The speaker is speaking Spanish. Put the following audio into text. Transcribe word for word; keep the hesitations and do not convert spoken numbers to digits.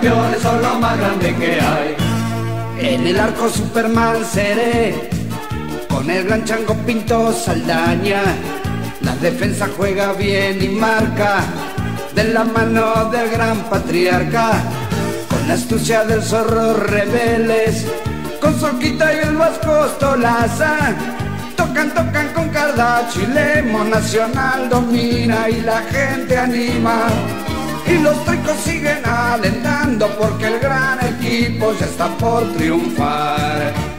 campeones son lo más grande que hay. En el arco Superman seré, con el gran Chango Pinto Saldaña. La defensa juega bien y marca, de la mano del gran patriarca. Con la astucia del zorro Rebeles, con Soquita y el Vasco Tolaza. Tocan, tocan con Cardacho y Lemo, Nacional domina y la gente anima. Y los tricos siguen alentando porque el gran equipo ya está por triunfar.